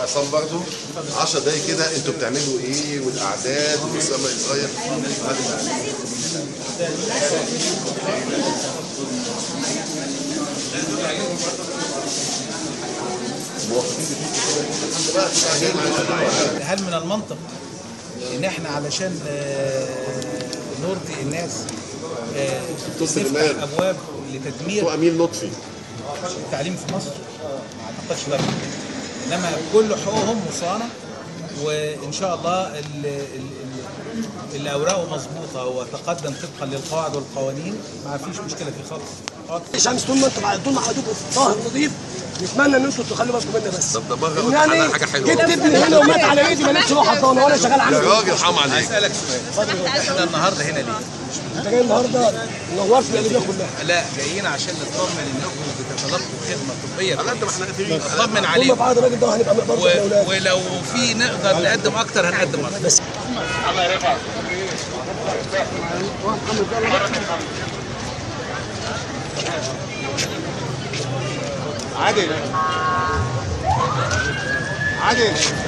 عصام برضو 10 دقايق كده انتوا بتعملوا ايه والاعداد والسما صغير. هل من المنطق ان احنا علشان نرضي الناس نفتح ابواب لتدمير امين لطفي التعليم في مصر؟ ما اعتقدش ده، انما كل حقوقهم مصانه، وان شاء الله اللي اوراقه مظبوطه وتقدم طبقا للقواعد والقوانين ما فيش مشكله فيه خالص. الشمس طول ما حضرتك طاهر نظيف، نتمنى ان انتوا تخلوا بالكم مني بس. طب ده بره يعني حاجه حلوه. جبت ابني هنا ومات على ايدي، ما لقيتش روح حضانه وانا شغال عنده. يا راجل حرام عليك. اسالك سؤال، احنا النهارده هنا ليه؟ انت جاي النهارده نورت القلبيه كلها. لا، جايين عشان نطمن انكم بتتلقوا خدمه طبيه. لا انت ما احنا قادرين نطمن عليكم. طول ما بعد الراجل ده هنبقى مقدرش الاولاد. ولو في نقدر نقدم اكتر هنقدم اكتر. بس الله يرفعك. عادل